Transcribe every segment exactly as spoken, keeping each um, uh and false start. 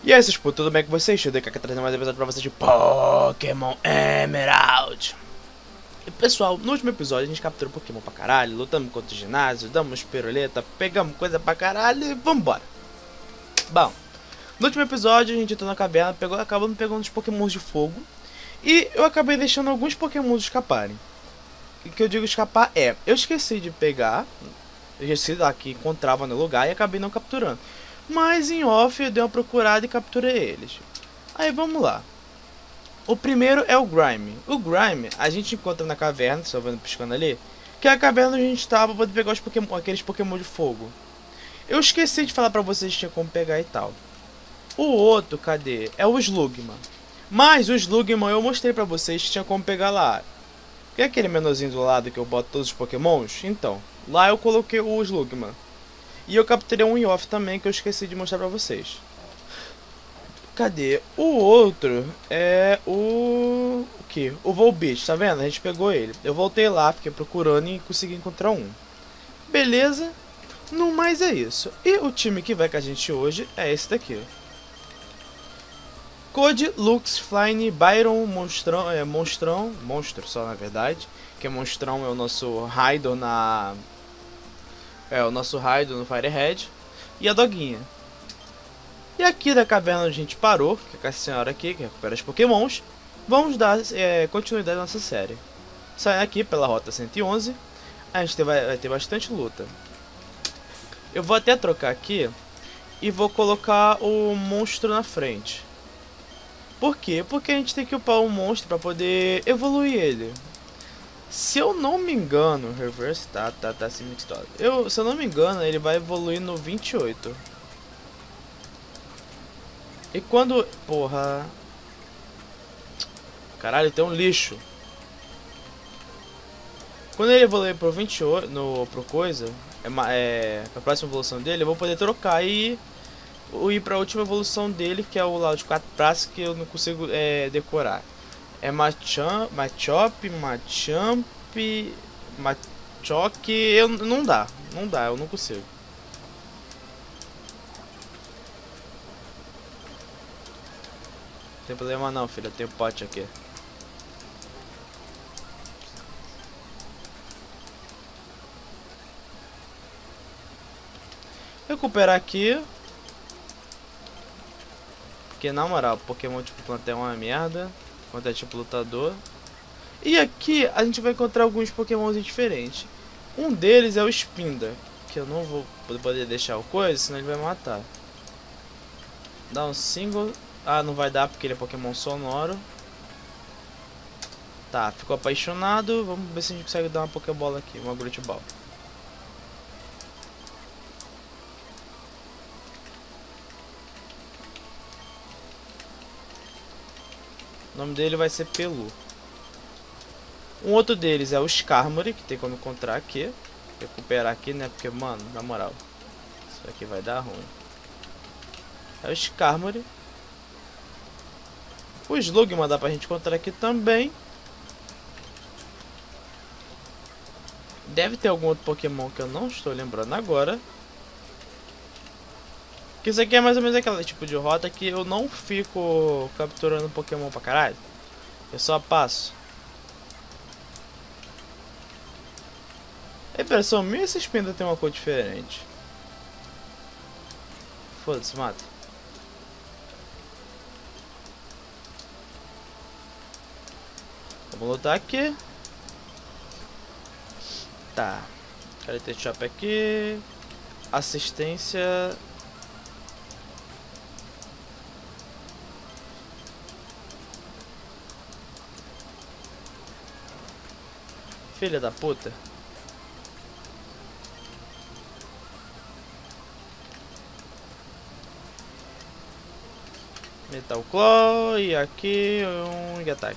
E aí, seus putos, tudo bem com vocês? Deixa eu aqui trazendo mais um episódio pra vocês de Pokémon Emerald. E pessoal, no último episódio a gente capturou Pokémon pra caralho, lutamos contra o ginásio, damos piruleta, pegamos coisa pra caralho e vambora. Bom, no último episódio a gente entrou na caverna, pegou, acabamos pegando os Pokémons de fogo. E eu acabei deixando alguns Pokémons escaparem. O que eu digo escapar é, eu esqueci de pegar, eu esqueci lá que encontrava no lugar e acabei não capturando. Mas em off eu dei uma procurada e capturei eles. Aí vamos lá. O primeiro é o Grime. O Grime a gente encontra na caverna, só vendo piscando ali, que é a caverna onde a gente estava para poder pegar os Pokémon, aqueles Pokémon de fogo. Eu esqueci de falar pra vocês que tinha como pegar e tal. O outro, cadê? É o Slugma. Mas o Slugma eu mostrei pra vocês que tinha como pegar lá. Que é aquele menorzinho do lado que eu boto todos os Pokémons? Então, lá eu coloquei o Slugma. E eu capturei um in-off também que eu esqueci de mostrar pra vocês. Cadê? O outro é o... O que? O Volbeat, tá vendo? A gente pegou ele. Eu voltei lá, fiquei procurando e consegui encontrar um. Beleza? No mais é isso. E o time que vai com a gente hoje é esse daqui. Code, Lux, Flyne, Byron, Monstrão, é, Monstrão, Monstro só na verdade. Que é Monstrão é o nosso Raidon na... É, o nosso Raidon no Firehead. E a Doguinha. E aqui da caverna onde a gente parou, que é com a senhora aqui, que recupera os Pokémons, vamos dar é, continuidade à nossa série. Saindo aqui pela rota cento e onze, a gente vai, vai ter bastante luta. Eu vou até trocar aqui e vou colocar o monstro na frente. Por quê? Porque a gente tem que upar o monstro para poder evoluir ele. Se eu não me engano, reverse, tá, tá, tá assim mixado. Eu, se eu não me engano, ele vai evoluir no vinte e oito. E quando, porra, caralho, tem um lixo. Quando ele evoluir pro vinte e oito, no, pro coisa, é, é, pra próxima evolução dele, eu vou poder trocar e ir pra última evolução dele, que é o lá de quatro praças que eu não consigo é, decorar. É Machamp, Machop, Machamp, Machoke, eu não dá, não dá, eu não consigo. Não tem problema não, filho, eu tenho pote aqui. Recuperar aqui. Porque na moral, Pokémon tipo plantel é uma merda. Quanto é tipo lutador. E aqui a gente vai encontrar alguns Pokémons diferentes. Um deles é o Spinda, que eu não vou poder deixar o coisa, senão ele vai matar. Dá um single. Ah, não vai dar porque ele é Pokémon sonoro. Tá, ficou apaixonado. Vamos ver se a gente consegue dar uma Pokébola aqui, uma Groot Ball. O nome dele vai ser Pelu. Um outro deles é o Skarmory, que tem como encontrar aqui. Recuperar aqui, né? Porque, mano, na moral, isso aqui vai dar ruim. É o Skarmory. O Slugma dá pra gente encontrar aqui também. Deve ter algum outro Pokémon que eu não estou lembrando agora. Que isso aqui é mais ou menos aquele tipo de rota que eu não fico capturando Pokémon pra caralho. Eu só passo. É impressão minha, esse Spinda tem uma cor diferente. Foda-se, mata. Vamos lutar aqui. Tá. Cadê ter shop aqui? Assistência. Filha da puta. Metal Claw e aqui um Ig Attack.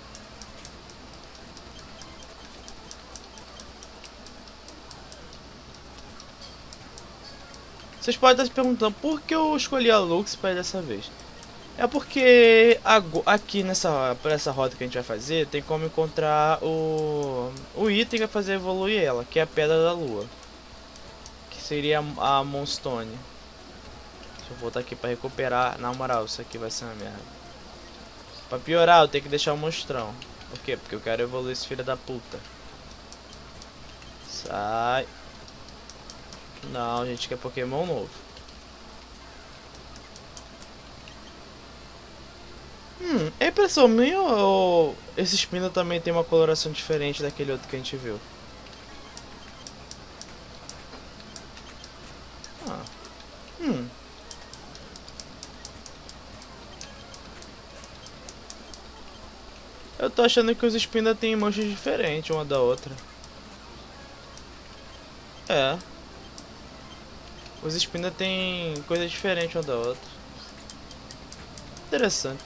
Vocês podem estar se perguntando por que eu escolhi a Lux para dessa vez. É porque aqui nessa por essa rota que a gente vai fazer tem como encontrar o o item que vai fazer evoluir ela, que é a Pedra da Lua, que seria a Moonstone. Deixa eu voltar aqui pra recuperar. Na moral, isso aqui vai ser uma merda. Pra piorar, eu tenho que deixar o monstrão. Por quê? Porque eu quero evoluir esse filho da puta. Sai. Não, a gente quer Pokémon novo. Hum, é impressão minha ou esse Espina também tem uma coloração diferente daquele outro que a gente viu? Ah. Hum. Eu tô achando que os Espina tem manchas diferentes uma da outra. É. Os Espina tem coisa diferente uma da outra. Interessante.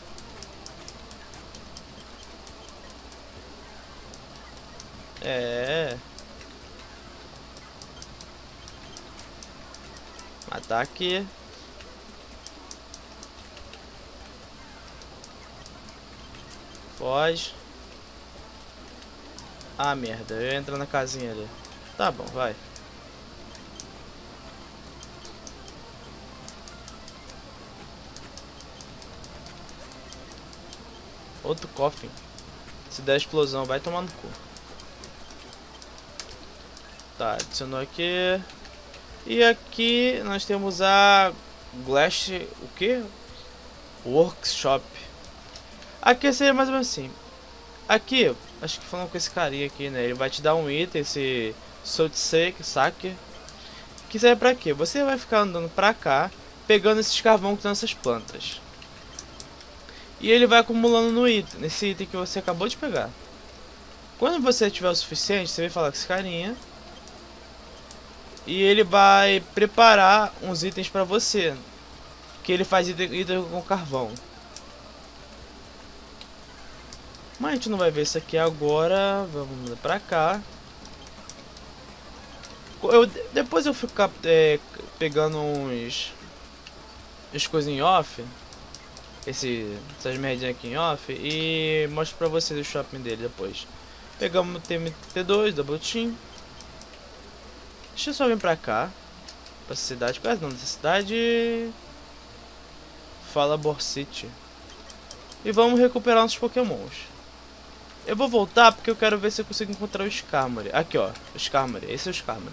É. Ataque. Foge. Ah, merda. Eu ia entrar na casinha ali. Tá bom, vai. Outro Coffin. Se der explosão, vai tomar no cu. Tá, adicionou aqui. E aqui nós temos a Glass... O que? Workshop. Aqui seria mais ou menos assim. Aqui, acho que falando com esse carinha aqui, né? Ele vai te dar um item, esse Sotsake, saque. Que serve pra quê? Você vai ficar andando pra cá, pegando esses carvão que estão nessas plantas. E ele vai acumulando no item, nesse item que você acabou de pegar. Quando você tiver o suficiente, você vai falar com esse carinha. E ele vai preparar uns itens pra você. Que ele faz item, item com carvão. Mas a gente não vai ver isso aqui agora. Vamos pra cá. Eu, depois eu ficar é, pegando uns... As coisas em off. Esse, essas merdinhas aqui em off. E mostro pra vocês o shopping dele depois. Pegamos o T T dois, Double Team. Deixa eu só vir pra cá. Pra cidade. Qual é o nome dessa cidade? Fala City. E vamos recuperar nossos pokémons. Eu vou voltar porque eu quero ver se eu consigo encontrar o Skarmory. Aqui ó, o Skarmory. Esse é o Skarmory.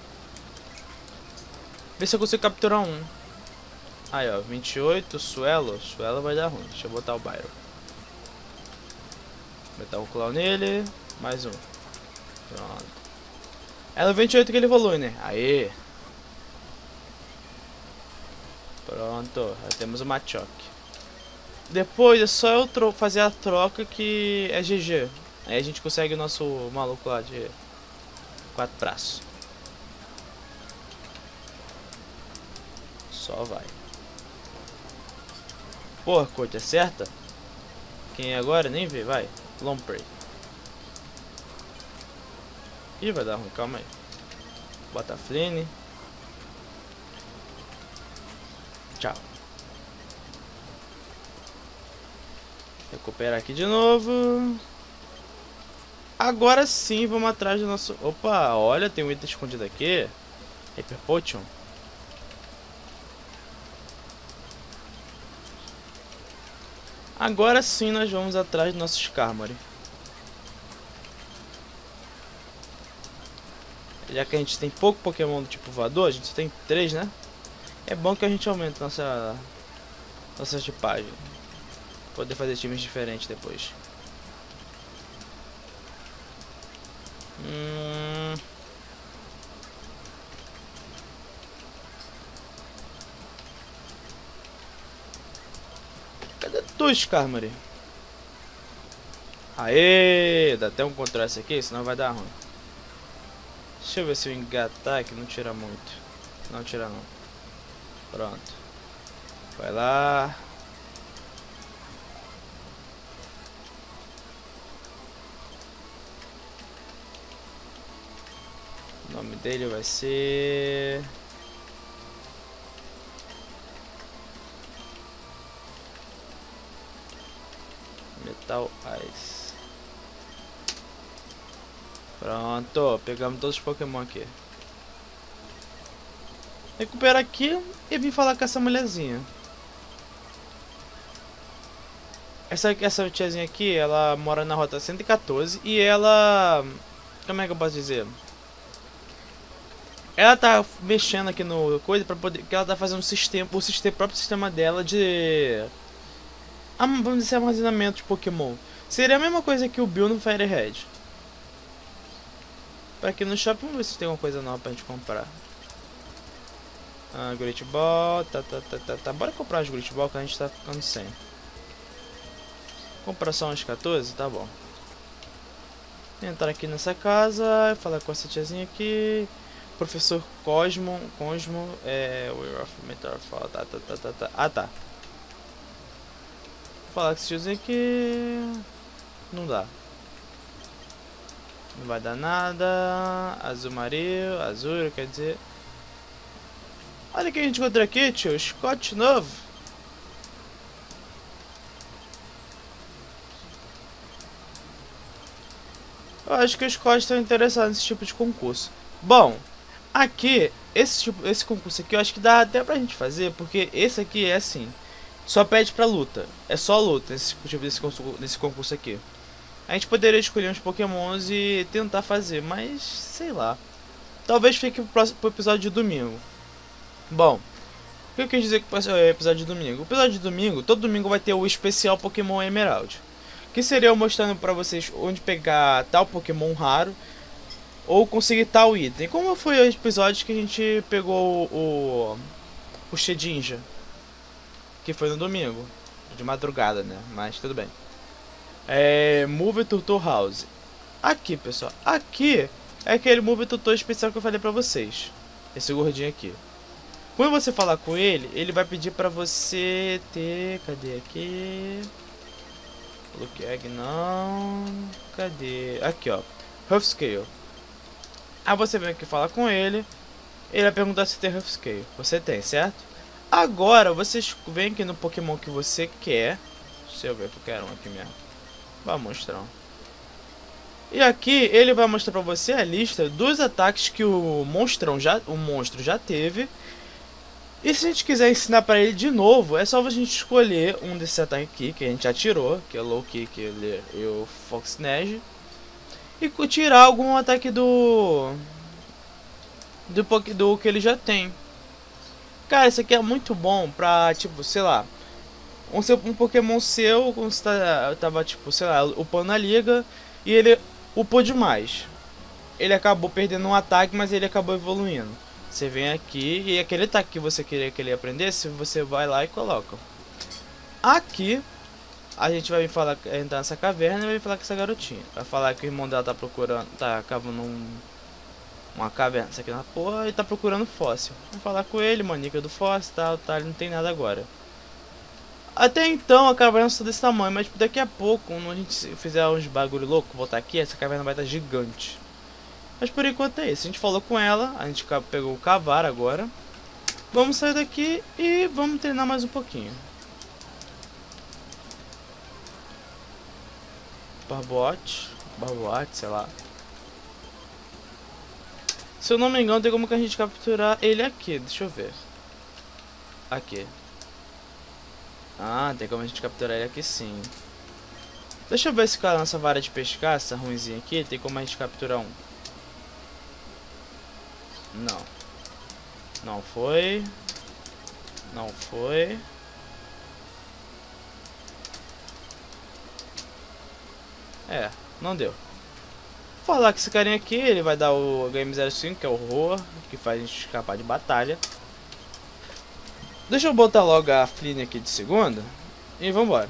Ver se eu consigo capturar um. Aí ó, vinte e oito, Suelo. Suelo vai dar ruim. Deixa eu botar o Byron. Botar o Claw nele. Mais um. Pronto. É no vinte e oito que ele evolui, né? Aê. Pronto, já temos o Machoke. Depois é só eu fazer a troca que é G G. Aí a gente consegue o nosso maluco lá de quatro braços. Só vai. Porra, coisa é certa? Quem é agora? Nem vê, vai. Lomprey. Ih, vai dar ruim, calma aí. Bota a Flynn. Tchau. Recuperar aqui de novo. Agora sim, vamos atrás do nosso... Opa, olha, tem um item escondido aqui. Hyper Potion. Agora sim nós vamos atrás do nosso Skarmory. Já que a gente tem pouco Pokémon do tipo voador, a gente só tem três, né? É bom que a gente aumente nossa nossa tipagem. Poder fazer times diferentes depois. Hum... Cadê tu, Skarmory? Aê! Dá até um contraste aqui, senão vai dar ruim. Deixa eu ver se o Engataque não tira muito. Não tira não. Pronto. Vai lá. O nome dele vai ser... Metal Ice. Pronto, pegamos todos os Pokémon aqui. Recuperar aqui e vim falar com essa mulherzinha. Essa, essa tiazinha aqui, ela mora na rota cento e quatorze e ela... Como é que eu posso dizer? Ela tá mexendo aqui no coisa pra poder... Que ela tá fazendo um sistema, o sistema, o próprio sistema dela de... Vamos dizer, armazenamento de Pokémon. Seria a mesma coisa que o Bill no Firehead. Pra aqui no shopping, vamos ver se tem alguma coisa nova pra gente comprar. Ah, Great Ball, tá, tá, tá, tá, tá. Bora comprar as Great Ball que a gente tá ficando sem. Comprar só uns quatorze? Tá bom. Entrar aqui nessa casa, falar com essa tiazinha aqui. Professor Cosmo, Cosmo, é... We're of Metal Fall, tá, tá, tá, tá, tá. Ah, tá. Falar com esse tiozinho aqui... Não dá. Não vai dar nada. Azul Mario, azul, quer dizer... Olha o que a gente encontrou aqui, tio. Scott novo. Eu acho que os Scott estão interessados nesse tipo de concurso. Bom, aqui, esse tipo, esse concurso aqui eu acho que dá até pra gente fazer, porque esse aqui é assim, só pede pra luta. É só luta esse tipo desse, desse concurso aqui. A gente poderia escolher uns pokémons e tentar fazer, mas sei lá. Talvez fique pro, próximo, pro episódio de domingo. Bom, o que eu quis dizer com o episódio de domingo? O episódio de domingo, todo domingo vai ter o especial Pokémon Emerald. Que seria eu mostrando pra vocês onde pegar tal Pokémon raro ou conseguir tal item. Como foi o episódio que a gente pegou o, o Shedinja, que foi no domingo, de madrugada, né? Mas tudo bem. É, Move Tutor House. Aqui, pessoal, aqui é aquele Move Tutor especial que eu falei pra vocês. Esse gordinho aqui. Quando você falar com ele, ele vai pedir pra você ter... Cadê aqui? Look Egg não... Cadê? Aqui, ó. Rough Scale. Aí você vem aqui falar com ele. Ele vai perguntar se tem Rough Scale. Você tem, certo? Agora, você vem aqui no Pokémon que você quer. Deixa eu ver que eu quero um aqui mesmo. Vai mostrar um. E aqui ele vai mostrar pra você a lista dos ataques que o monstrão já, o monstro já teve. E se a gente quiser ensinar pra ele de novo, é só a gente escolher um desses ataques aqui, que a gente já tirou, que é o Low Kick e o Fox Nage. E tirar algum ataque do... Do, do que ele já tem. Cara, isso aqui é muito bom pra, tipo, sei lá... Um, seu, um Pokémon seu, quando você tá, tava, tipo, sei lá, upando a liga, e ele upou demais. Ele acabou perdendo um ataque, mas ele acabou evoluindo. Você vem aqui e aquele ataque que você queria que ele aprendesse, você vai lá e coloca. Aqui, a gente vai falar, entrar nessa caverna e vai falar com essa garotinha. Vai falar que o irmão dela tá procurando, tá cavando um, uma caverna, isso aqui na porra, e tá procurando fóssil. Vamos falar com ele, manica do fóssil, tal, tal, ele não tem nada agora. Até então a caverna está desse tamanho, mas daqui a pouco, quando a gente fizer uns bagulho louco, voltar aqui, essa caverna vai estar gigante. Mas por enquanto é isso, a gente falou com ela, a gente pegou o cavar agora. Vamos sair daqui e vamos treinar mais um pouquinho. Barbote, Barbote, sei lá. Se eu não me engano, tem como que a gente capturar ele aqui, deixa eu ver. Aqui. Ah, tem como a gente capturar ele aqui sim. Deixa eu ver se com a nossa vara de pescar, essa ruimzinha aqui, tem como a gente capturar um. Não. Não foi. Não foi. É, não deu. Vou falar que esse carinha aqui, ele vai dar o Game zero cinco, que é o Roar, que faz a gente escapar de batalha. Deixa eu botar logo a Flynn aqui de segunda. E vambora.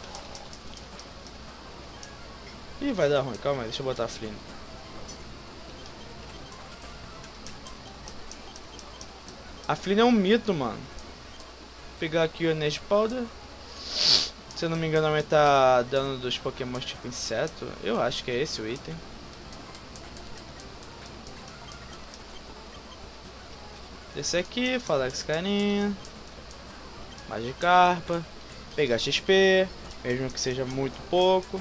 Ih, vai dar ruim, calma aí, deixa eu botar a Flynn. A Flynn é um mito, mano. Vou pegar aqui o Energy Powder. Se eu não me engano, vai estar dando dos Pokémon tipo inseto. Eu acho que é esse o item. Esse aqui, falar com esse carinha. Magikarpa. Pegar X P, mesmo que seja muito pouco.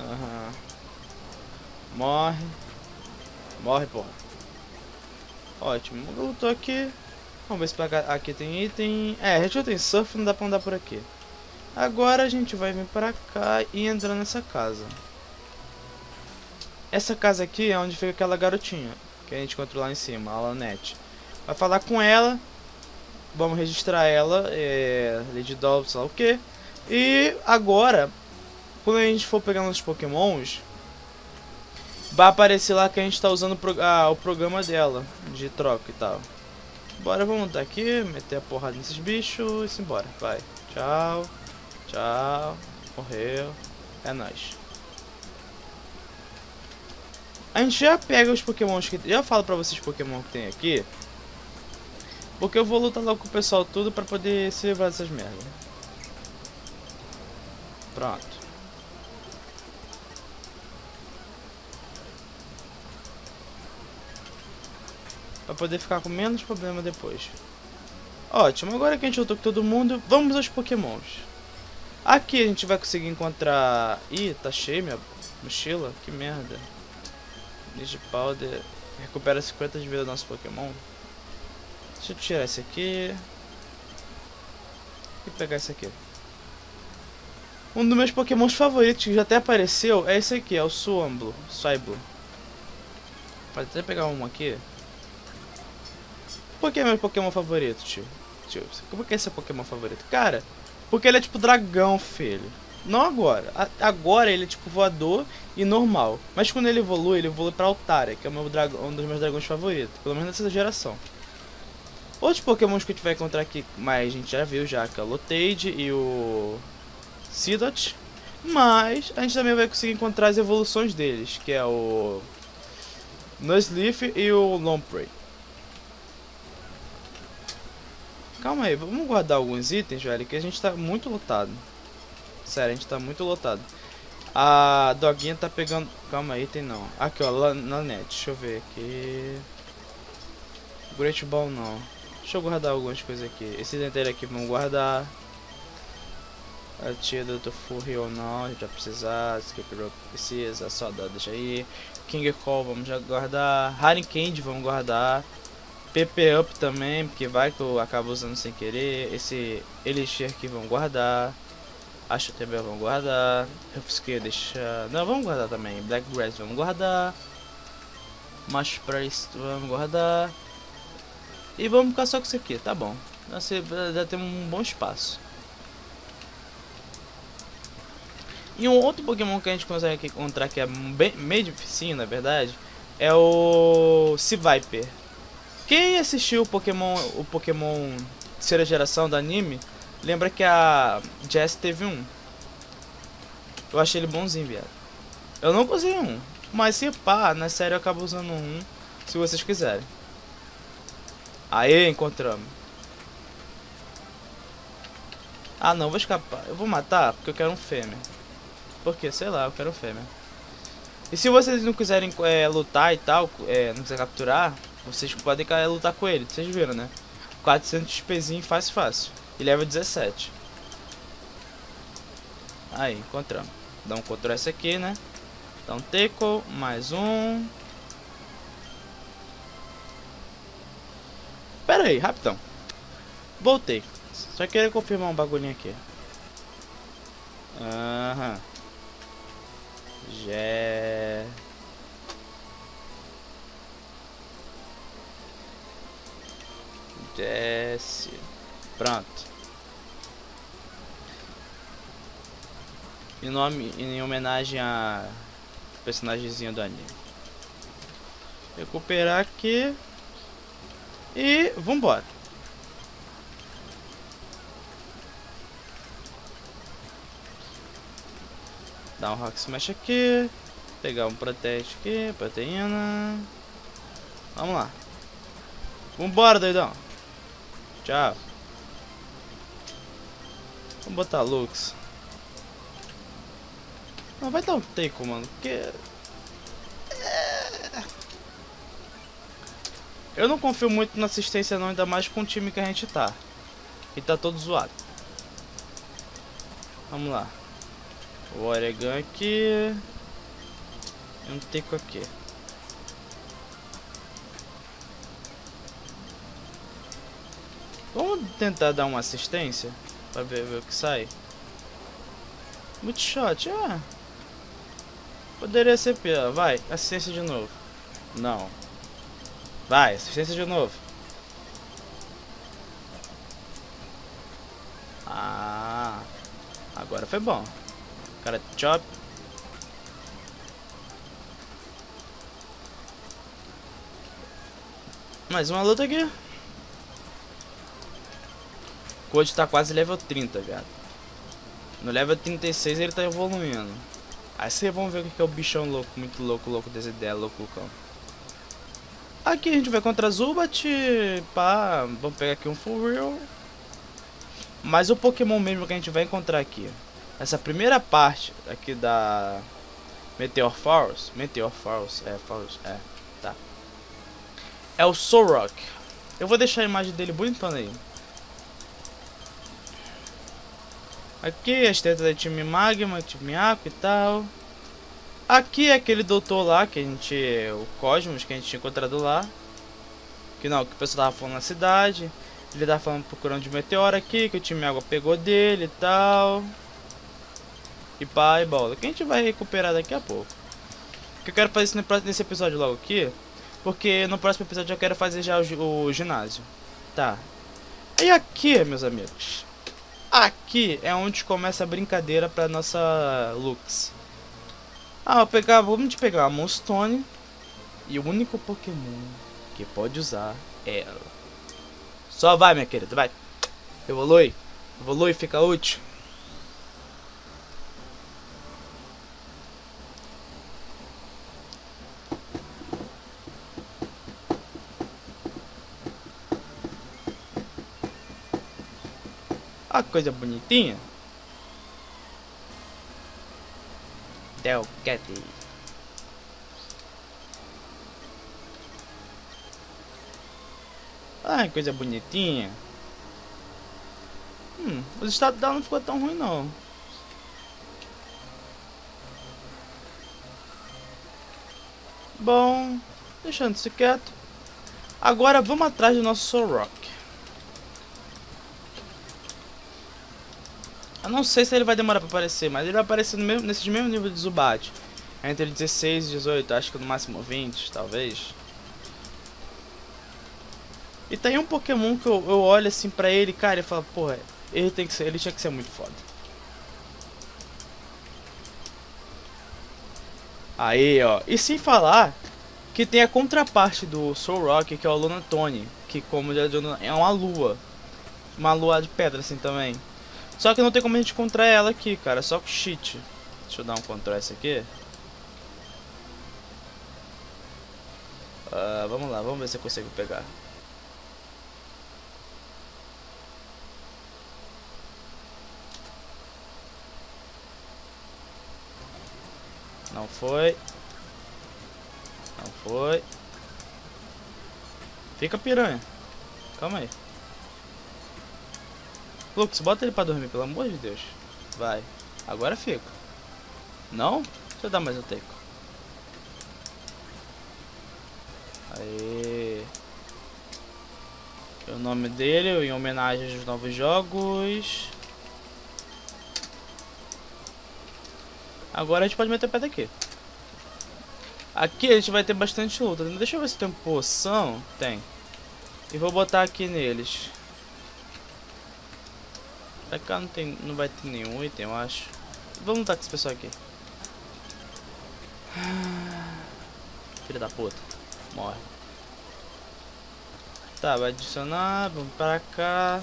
Aham. Morre. Morre, porra. Ótimo. Eu tô aqui. Vamos ver se pra cá, aqui tem item. É, a gente já tem surf, não dá pra andar por aqui. Agora a gente vai vir pra cá e entrar nessa casa. Essa casa aqui é onde fica aquela garotinha que a gente encontrou lá em cima, a Lanette. Vai falar com ela. Vamos registrar ela, é, Lady Doll, sei lá o que. E agora, quando a gente for pegando os pokémons, vai aparecer lá que a gente tá usando o, pro, ah, o programa dela, de troca e tal. Bora, vamos montar aqui, meter a porrada nesses bichos e simbora. Vai, tchau, tchau, morreu, é nóis. A gente já pega os pokémons que... Já falo pra vocês os pokémon que tem aqui. Porque eu vou lutar logo com o pessoal tudo pra poder se livrar dessas merdas. Pronto. Pra poder ficar com menos problema depois. Ótimo, agora que a gente lutou com todo mundo, vamos aos pokémons. Aqui a gente vai conseguir encontrar... Ih, tá cheio minha mochila, que merda. Digipowder recupera cinquenta de vida do nosso pokémon. Deixa eu tirar esse aqui e pegar esse aqui. Um dos meus pokémons favoritos que já até apareceu é esse aqui, é o Swablu. Swablu. Pode até pegar um aqui. Por que é meu pokémon favorito, tio? Tio, por que esse é o pokémon favorito? Cara, porque ele é tipo dragão, filho. Não agora. A agora ele é tipo voador e normal. Mas quando ele evolui, ele evolui pra Altaria, que é o meu dragão, um dos meus dragões favoritos. Pelo menos nessa geração. Outros pokémons que a gente vai encontrar aqui, mas a gente já viu já, que é o Lotade e o Seedot. Mas a gente também vai conseguir encontrar as evoluções deles, que é o Nuzleaf e o Lamprey. Calma aí, vamos guardar alguns itens, velho, que a gente tá muito lotado. Sério, a gente tá muito lotado. A doguinha tá pegando... Calma aí, item não. Aqui, ó, Lanette, deixa eu ver aqui. Great Ball não. Deixa eu guardar algumas coisas aqui. Esse inteiro aqui vamos guardar. A tia do Tofurri ou não, a gente vai precisar. Skip Rope precisa, só dá, deixa aí. King Call vamos já guardar. Harry Candy vamos guardar. P P Up também, porque vai que eu acabo usando sem querer. Esse Elixir aqui vamos guardar. Acho que também vamos guardar. Refusqueio deixa. Não, vamos guardar também. Black Grass vamos guardar. Mash Priest vamos guardar. E vamos ficar só com isso aqui, tá bom. Nossa, já tem um bom espaço. E um outro Pokémon que a gente consegue encontrar que é bem, meio dificinho, na verdade, é o Seviper. Quem assistiu o Pokémon, o Pokémon terceira geração do anime, lembra que a Jess teve um. Eu achei ele bonzinho, viado. Eu não consegui um, mas se pá, na série eu acabo usando um, se vocês quiserem. Aê, encontramos. Ah não, vou escapar. Eu vou matar porque eu quero um fêmea. Porque, sei lá, eu quero um fêmea. E se vocês não quiserem é, lutar e tal, é, não quiser capturar, vocês podem é, lutar com ele. Vocês viram, né? quatrocentos XPzinho fácil, fácil. E level dezessete. Aí, encontramos. Dá um control esse aqui, né? Dá um Tackle, mais um. Pera aí, rapidão. Voltei. Só queria confirmar um bagulhinho aqui. Aham. Jé. Desce. Pronto. Em nome, em homenagem a personagemzinho do anime. Recuperar aqui. E vambora. Dá um Rock Smash aqui. Pegar um Protect aqui. Proteína. Vamos lá. Vambora, doidão. Tchau. Vamos botar Lux. Não, vai dar um Tackle, mano. Porque... eu não confio muito na assistência não, ainda mais com o time que a gente tá. E tá todo zoado. Vamos lá. O Oregon aqui. Um teco aqui. Vamos tentar dar uma assistência pra ver, ver o que sai. Multishot, ah. Poderia ser pior. Vai, assistência de novo. Não. Vai, assistência de novo. Ah. Agora foi bom. Cara, chop. Mais uma luta aqui. O Code tá quase level trinta, viado. No level trinta e seis ele tá evoluindo. Aí vocês vão ver o que é o bichão louco, muito louco, louco dessa ideia, louco, loucão. Aqui a gente vai contra Zubat, pá, vamos pegar aqui um Full Real. Mas o Pokémon mesmo que a gente vai encontrar aqui, essa primeira parte aqui da Meteor Force, Meteor Force, é, Force, é, tá. É o Solrock. Eu vou deixar a imagem dele bonitona aí. Aqui as tetas da time Magma, time Aqua e tal. Aqui é aquele doutor lá que a gente, o Cosmos, que a gente tinha encontrado lá. Que não, que o pessoal tava falando na cidade. Ele tava falando procurando de meteoro aqui, que o time Água pegou dele e tal. E pá, e bola. Que a gente vai recuperar daqui a pouco. Que eu quero fazer isso nesse episódio logo aqui. Porque no próximo episódio eu quero fazer já o, o ginásio. Tá. E aqui, meus amigos. Aqui é onde começa a brincadeira pra nossa Lux. Ah, vou pegar, vamos pegar a Moonstone. E o único Pokémon que pode usar é ela. Só vai, minha querida, vai. Evolui. Evolui, fica útil. Olha que coisa bonitinha. Delcat. Ai, que coisa bonitinha. Hum, o estado dela não ficou tão ruim não. Bom, deixando isso quieto. Agora vamos atrás do nosso Solrock. Eu não sei se ele vai demorar pra aparecer, mas ele vai aparecer no mesmo, nesse mesmo nível de Zubat. Entre dezesseis e dezoito, acho que no máximo vinte, talvez. E tem um Pokémon que eu, eu olho assim pra ele, cara, e falo, porra, ele, tem que ser, ele tinha que ser muito foda. Aí, ó. E sem falar que tem a contraparte do Solrock, que é o Lunatone, que como já é uma lua. Uma lua de pedra assim também. Só que não tem como a gente encontrar ela aqui, cara, só com cheat. Deixa eu dar um control esse aqui. Uh, vamos lá, vamos ver se eu consigo pegar. Não foi. Não foi. Fica piranha. Calma aí. Lux, bota ele pra dormir, pelo amor de Deus. Vai. Agora fica. Não? Deixa eu dar mais um teco. Aê. O nome dele, em homenagem aos novos jogos. Agora a gente pode meter o pé daqui. Aqui a gente vai ter bastante luta. Deixa eu ver se tem poção. Tem. E vou botar aqui neles. Pra cá não, tem, não vai ter nenhum item, eu acho. Vamos lutar com esse pessoal aqui. Filha da puta. Morre. Tá, vai adicionar. Vamos pra cá.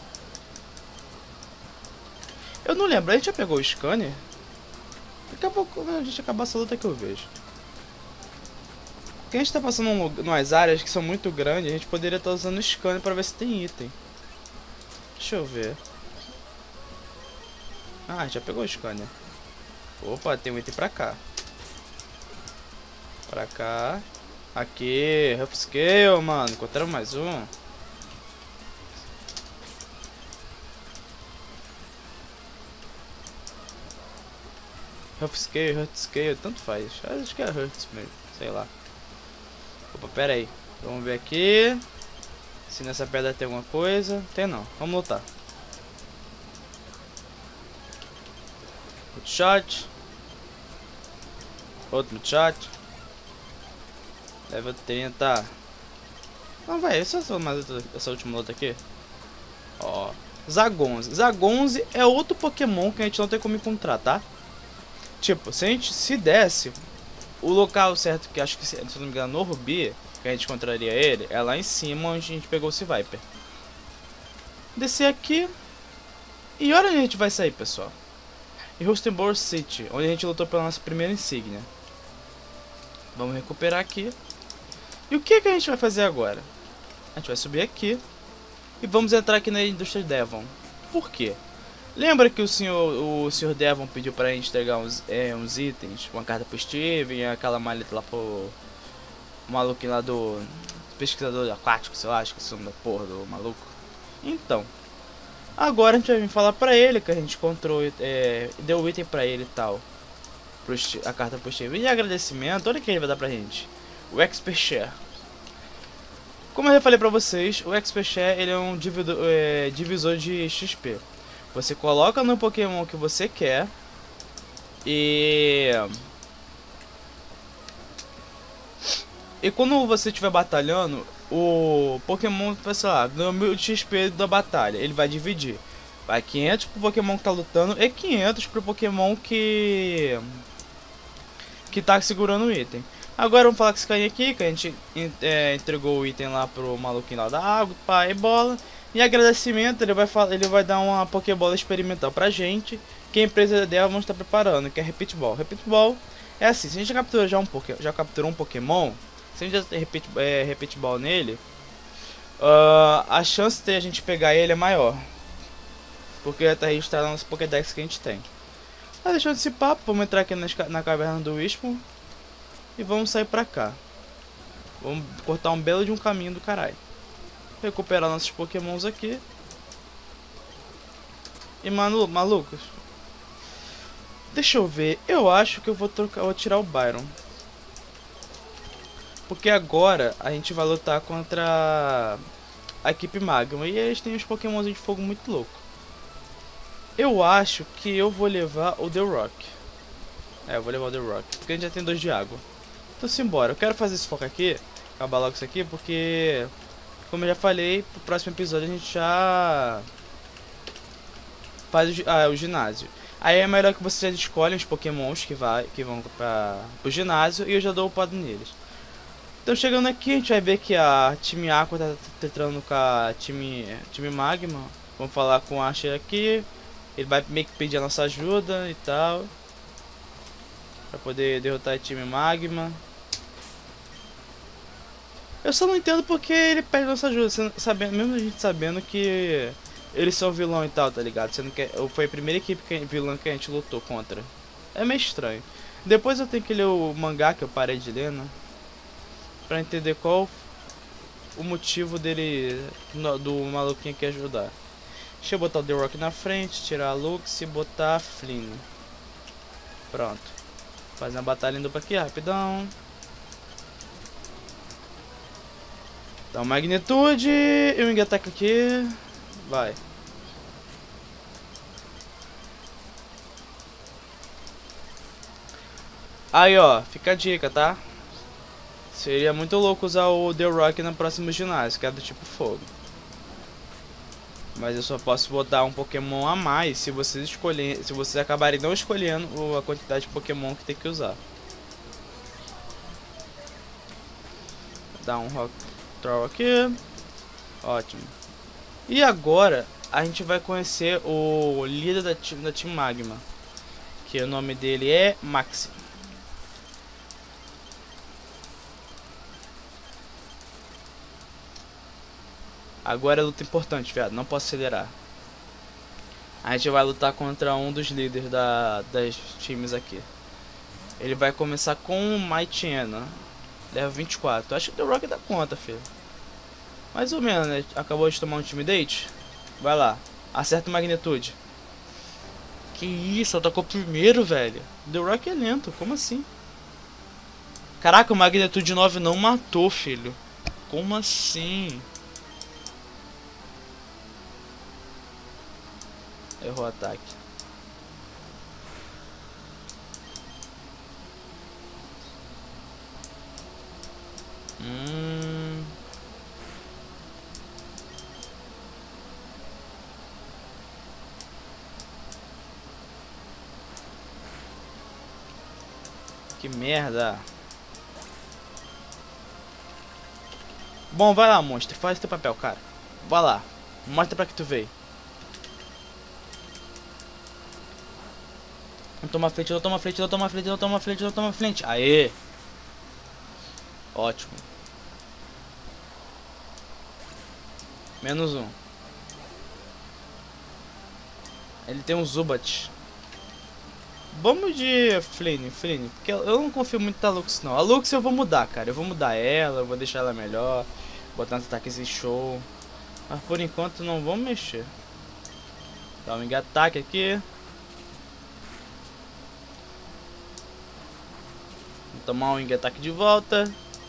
Eu não lembro, a gente já pegou o scanner? Daqui a pouco, quando a gente acabar essa luta que eu vejo. Porque a gente tá passando em umas áreas que são muito grandes, a gente poderia estar usando o scanner pra ver se tem item. Deixa eu ver. Ah, já pegou o scanner. Opa, tem um item pra cá. Pra cá. Aqui, Rough Scale, mano. Encontraram mais um. Health Scale, Hurt Scale, tanto faz. Acho que é Hurts mesmo, sei lá. Opa, pera aí. Vamos ver aqui. Se nessa pedra tem alguma coisa. Tem não, vamos lutar. Outro shot. Outro shot. Level trinta. Não, vai, essa é só mais essa última luta aqui. Ó, Zagonze. Zagonze é outro Pokémon que a gente não tem como encontrar, tá? Tipo, se a gente se desse, o local certo, que acho que, se não me engano, no Rubi, que a gente encontraria ele, é lá em cima onde a gente pegou o Seviper. Descer aqui. E olha onde a gente vai sair, pessoal. Em Rustenborg City, onde a gente lutou pela nossa primeira insígnia. Vamos recuperar aqui. E o que, que a gente vai fazer agora? A gente vai subir aqui. E vamos entrar aqui na indústria Devon. Por quê? Lembra que o senhor, o senhor Devon pediu pra gente entregar uns, é, uns itens? Uma carta pro Steven, aquela maleta lá pro maluquinho lá do pesquisador aquático, sei lá, acho que é o nome da porra do maluco. Então, agora a gente vai vir falar pra ele que a gente encontrou, é, deu o item pra ele e tal. Pro, a carta pro Steven. E agradecimento, olha o que ele vai dar pra gente. O Expert Share. Como eu já falei pra vocês, o Expert Share ele é um dividor, é, divisor de X P. Você coloca no Pokémon que você quer e e quando você estiver batalhando, o Pokémon, sei lá, ganha mil X P da batalha, ele vai dividir. Vai quinhentos pro Pokémon que tá lutando e quinhentos pro Pokémon que que tá segurando o item. Agora vamos falar com esse carinha aqui, que a gente é, entregou o item lá pro maluquinho lá da água, pá e bola. Em agradecimento, ele vai, falar, ele vai dar uma Pokébola experimental pra gente, que a empresa dela está preparando, que é Repeat Ball. Repeat Ball é assim, se a gente captura já, um poké, já capturou um Pokémon, se a gente já tem Repeat, é, Repeat Ball nele, uh, a chance de a gente pegar ele é maior. Porque está registrado no nosso Pokédex que a gente tem. Tá deixando esse papo, vamos entrar aqui na, na caverna do Wispo. E vamos sair pra cá. Vamos cortar um belo de um caminho do caralho. Recuperar nossos pokémons aqui. E manu malucos. Deixa eu ver. Eu acho que eu vou trocar, eu vou tirar o Byron. Porque agora a gente vai lutar contra a equipe Magma. E eles têm uns pokémons de fogo muito louco. Eu acho que eu vou levar o The Rock. É, eu vou levar o The Rock. Porque a gente já tem dois de água. Então simbora, eu quero fazer esse foco aqui, acabar logo isso aqui, porque, como eu já falei, pro próximo episódio a gente já faz o, ah, o ginásio. Aí é melhor que vocês escolhem os pokémons que, vai, que vão para o ginásio e eu já dou o pado neles. Então chegando aqui a gente vai ver que a time Aqua tá tentando com a time, time Magma. Vamos falar com o Asher aqui, ele vai meio que pedir a nossa ajuda e tal. Pra poder derrotar o time Magma. Eu só não entendo porque ele pede nossa ajuda, sabendo, mesmo a gente sabendo que eles são vilão e tal, tá ligado? Sendo que foi a primeira equipe que, vilã que a gente lutou contra. É meio estranho. Depois eu tenho que ler o mangá que eu parei de ler, né? Pra entender qual o motivo dele, no, do maluquinho aqui ajudar. Deixa eu botar o The Rock na frente, tirar a Lux e botar a Flynn. Pronto. Fazer uma batalha em dupla aqui, rapidão. Dá uma magnitude e um ataque aqui. Vai. Aí, ó, fica a dica, tá? Seria muito louco usar o The Rock no próximo ginásio, que é do tipo fogo. Mas eu só posso botar um Pokémon a mais se vocês escolherem, se vocês acabarem não escolhendo a quantidade de Pokémon que tem que usar. Dá um Rock Troll aqui. Ótimo. E agora a gente vai conhecer o líder da, da Team Magma, que o nome dele é Maxi. Agora é luta importante, viado. Não posso acelerar. A gente vai lutar contra um dos líderes da, das times aqui. Ele vai começar com o Mightyena. Leva vinte e quatro. Acho que o The Rock dá conta, filho. Mais ou menos, né? Acabou de tomar um Intimidate. Vai lá. Acerta magnitude. Que isso, atacou primeiro, velho. The Rock é lento, como assim? Caraca, o Magnitude nove não matou, filho. Como assim? Errou o ataque. Hum... Que merda. Bom, vai lá, monstro. Faz teu papel, cara. Vai lá. Mostra pra que tu veio. Não toma frente, não toma frente, não toma frente, não toma frente, não toma frente. Aê. Ótimo. Menos um. Ele tem um Zubat. Vamos de Flynn, Flynn, porque eu não confio muito na Lux não. A Lux eu vou mudar, cara. Eu vou mudar ela, eu vou deixar ela melhor. Botar uns ataques em show. Mas por enquanto não vamos mexer. Dá um Wing Attack aqui. Vou tomar um Wing Attack de volta.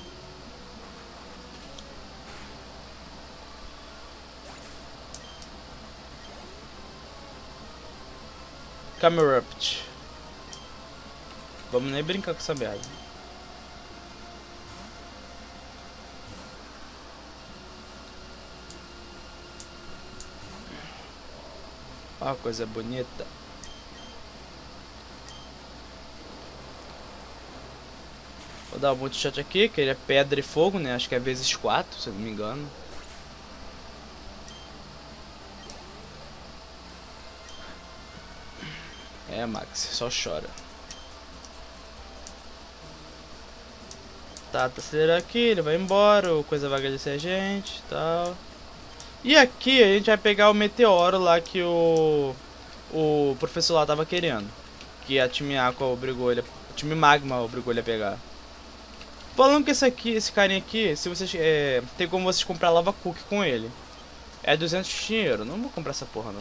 Camerupt. Vamos nem brincar com essa merda. Ó, coisa bonita. Vou dar um monte de shot aqui, que ele é pedra e fogo, né? Acho que é vezes quatro, se eu não me engano. É, Max, só chora. Tá, tá acelerando aqui, ele vai embora, o coisa vai agradecer a gente e tal. E aqui a gente vai pegar o meteoro lá que o o professor lá tava querendo. Que a time Aqua obrigou ele, a time Magma obrigou ele a pegar. Falando que esse aqui, esse carinha aqui, se vocês é, tem como vocês comprar lava cookie com ele. É duzentos de dinheiro, não vou comprar essa porra não.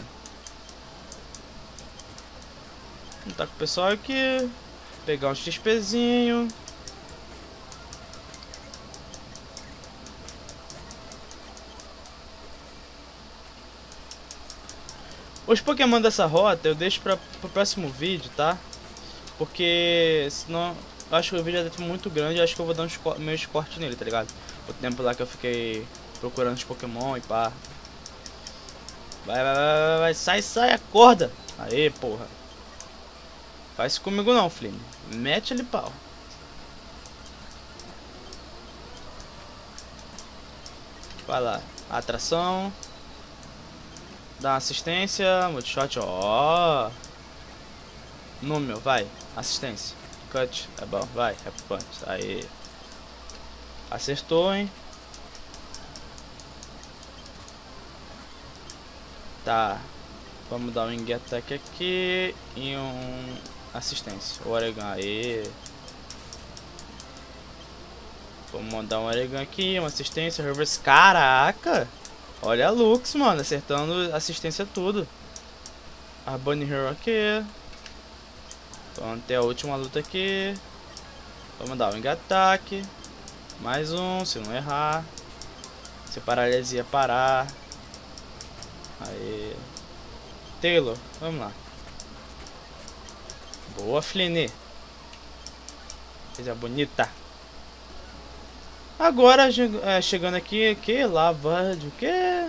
Vamos tá com o pessoal aqui, pegar um XPzinho. Os Pokémon dessa rota eu deixo para o próximo vídeo, tá? Porque senão eu acho que o vídeo é muito grande, eu acho que eu vou dar uns co meus cortes nele, tá ligado? O tempo lá que eu fiquei procurando os Pokémon e pá. Vai, vai, vai, vai, vai, sai, sai, acorda! Aê, porra. Faz isso comigo não, Flynn. Mete ele pau. Vai lá, atração. Dá uma assistência, multishot, ó. Número, vai, assistência. Cut, é bom, vai, é punch, aí. Acertou, hein. Tá, vamos dar um Wing Attack aqui e um assistência, o Oregon, aí. Vamos mandar um Oregon aqui, uma assistência, reverse, caraca. Olha a Lux, mano, acertando assistência tudo. A Bunny Hero aqui. Vamos ter a última luta aqui. Vamos dar um Wing Attack. Mais um, se não errar. Se paralisia parar. Aí. Taylor, vamos lá. Boa, Flynn. Coisa bonita. Agora, é, chegando aqui, que lava de o que?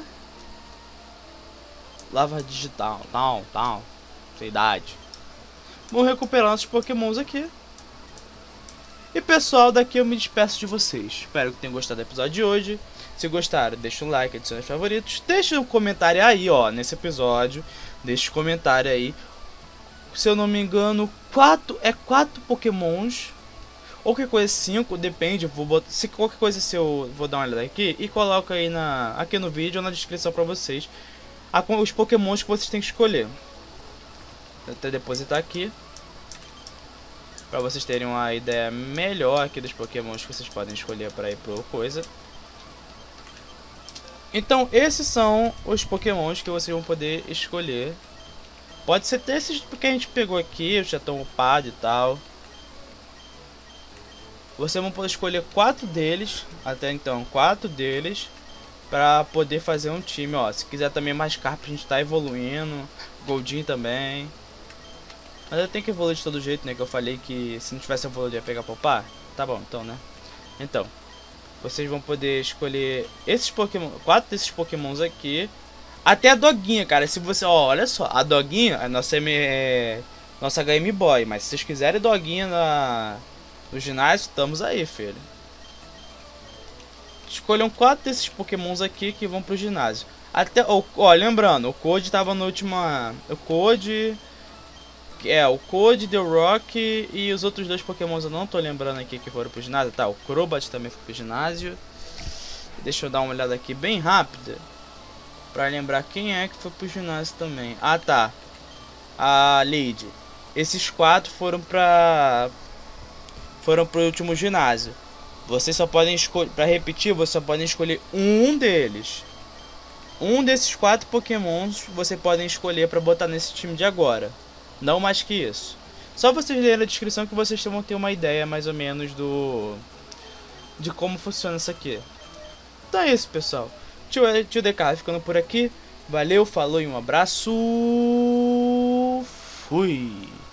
Lava digital, tal, tal, idade. Vou recuperar nossos pokémons aqui. E pessoal, daqui eu me despeço de vocês. Espero que tenham gostado do episódio de hoje. Se gostaram, deixa um like, adicione os favoritos. Deixa um comentário aí, ó, nesse episódio. Deixa um comentário aí. Se eu não me engano, quatro, é quatro pokémons. Ou qualquer coisa cinco, depende, vou botar, se qualquer coisa se eu vou dar uma olhada aqui e coloco aí na, aqui no vídeo ou na descrição pra vocês a, os pokémons que vocês têm que escolher. Vou até depositar aqui pra vocês terem uma ideia melhor aqui dos pokémons que vocês podem escolher para ir pro coisa. Então esses são os pokémons que vocês vão poder escolher Pode ser até esses que a gente pegou aqui, já estão upados e tal. Vocês vão poder escolher quatro deles, até então, quatro deles, pra poder fazer um time, ó. Se quiser também mais carpa, a gente tá evoluindo. Goldin também. Mas eu tenho que evoluir de todo jeito, né? Que eu falei que se não tivesse evoluído ia pegar poupar. Tá bom, então, né? Então, vocês vão poder escolher esses Pokémon, quatro desses Pokémons aqui. Até a Doguinha, cara. Se você, ó, olha só, a Doguinha é nossa, é, nossa Game Boy. Mas se vocês quiserem Doguinha na, no ginásio, estamos aí, filho. Escolham quatro desses Pokémons aqui que vão pro ginásio. Até, ó, ó, lembrando, o Code tava na última, o Code, é, o Code, The Rock e os outros dois Pokémons eu não tô lembrando aqui que foram pro ginásio, tá? O Crobat também foi pro ginásio. Deixa eu dar uma olhada aqui bem rápida pra lembrar quem é que foi pro ginásio também. Ah, tá. A Lady. Esses quatro foram pra foram pro último ginásio. Vocês só podem escolher, pra repetir, vocês só podem escolher um deles. Um desses quatro Pokémons vocês podem escolher pra botar nesse time de agora. Não mais que isso. Só vocês lerem a descrição que vocês vão ter uma ideia mais ou menos do de como funciona isso aqui. Então é isso, pessoal. Tio, tio D K ficando por aqui. Valeu, falou e um abraço. Fui.